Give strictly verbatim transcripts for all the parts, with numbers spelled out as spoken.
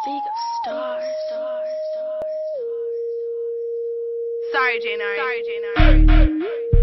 League of Stars. Sorry, Janari. Sorry, Janari.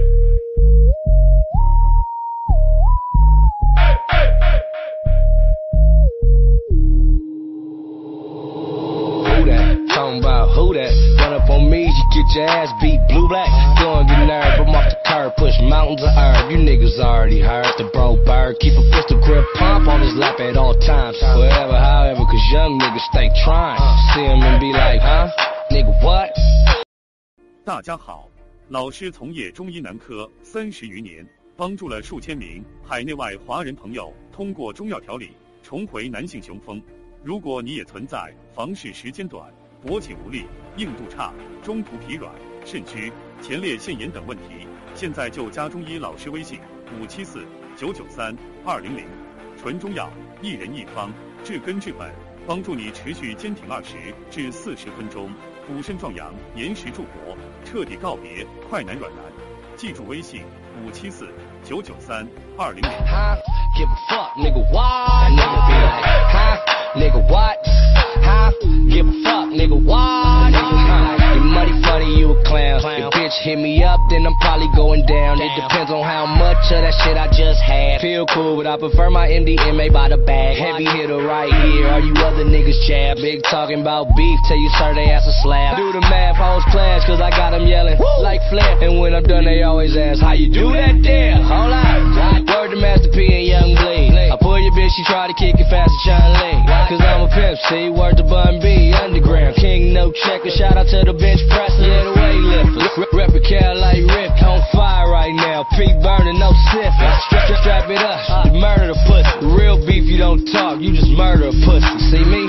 Talking about who that? Run up on me, you get your ass beat blue black. Don't get nerve, I'm off the curb, push mountains of herb. You niggas already heard the bro bird. Keep a pistol grip pump on his lap at all times. Forever, however, cause young niggas stay trying. See him and be like, huh? Nigga, what? 大家好，老师从业中医男科三十余年，帮助了数千名海内外华人朋友通过中药调理重回男性雄风。如果你也存在房事时间短、勃起无力、硬度差、中途疲软、肾虚、前列腺炎等问题，现在就加中医老师微信五七四九九三二零零，纯中药，一人一方，治根治本，帮助你持续坚挺二十至四十分钟，补肾壮阳，延时助勃，彻底告别快男软男。记住微信五七四九九三二零零。 Give a fuck, nigga, why? Nigga be like, huh? Nigga, what? Huh? Give a fuck, nigga, why? Huh? You money funny, you a clown. If bitch hit me up, then I'm probably going down. It depends on how much of that shit I just had. Feel cool, but I prefer my M D M A by the bag. Heavy hitter right here, all you other niggas jab. Big talking about beef, tell you sir they ass a slab. Do the math, hoes clash, cause I got them yelling like Flair. And when I'm done, they always ask, how you do that there? Hold on, word to Master P and Young Bleed. I pull your bitch, she try to kick it fast as Sean Lee. Cause I'm a pimp, see, word to Bun B, underground. King no checker, shout out to the bench presser, yeah, the weightlifter. Rep a cal like Rip, on fire right now. P burning, no sniff. Strap, strap, strap it up, just murder the pussy. Real beef, you don't talk, you just murder a pussy. See me?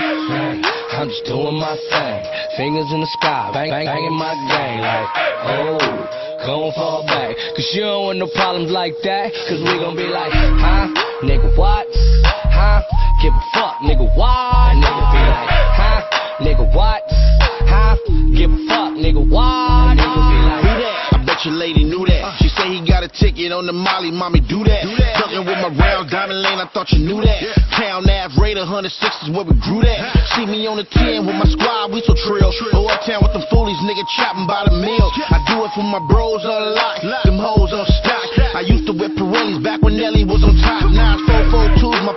I'm just doing my thing. Fingers in the sky, bang, bang, banging my gang like, oh. Gon' fall back, cause you don't want no problems like that. Cause we gon' be like, huh? Nigga, what? Huh? Give a fuck, nigga, why? Nigga be like, huh? Nigga, what? Huh? Give a fuck, nigga, why? Nigga be like, who that? I bet your lady knew that. She say he got a ticket on the Molly, mommy, do that. Fucking with my round diamond lane, I thought you knew that. Town Ave Raider, one oh six is where we grew that. See me on the ten with my squad, we so trill. Go uptown with them foolies, nigga chopping by the meal. I do it for my bros on lock, them hoes on stock. I used to whip Pirellis back when Nelly was on top. Now it's four four twos,